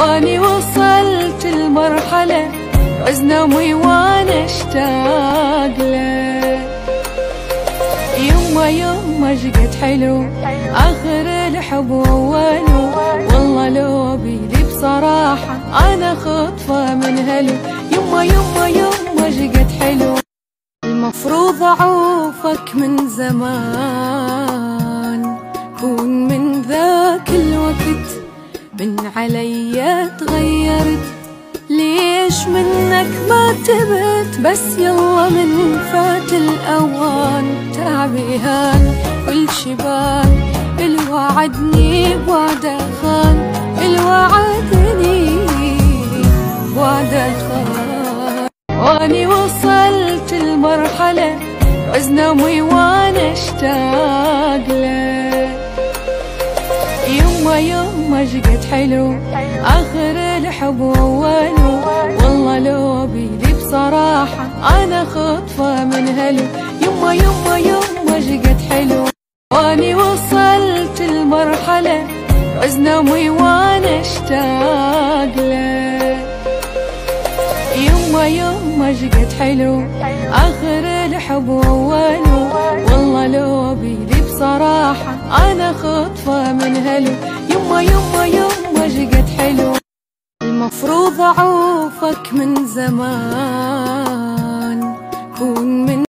واني وصلت المرحلة عز نومي وانا اشتاق له. يما شقد حلو اخر الحب واولو، والله لو بيدي بصراحة انا خطفة من هلو. يما شقد حلو، المفروض اعوفك من زمان، كون من ذاك الوقت من علي تغيرت. ليش منك ما تبت بس يلا من فات الأوان. تعبي هان كل شبان الوعدني بوعده خان، الوعدني بوعده خان. واني وصلت المرحلة عز نومي وانا اشتاق له. يما شقد حلو اخر الحب واولو، والله لو بيدي بصراحة انا خطفة من هلو. يما شقد حلو، واني وصلت المرحلة عز نومي وانا اشتاق له. يما شقد حلو اخر الحب واولو، والله لو بيدي بصراحة انا خطفة من هلو. يما شقد حلو، المفروض اعوفك من زمان، كون من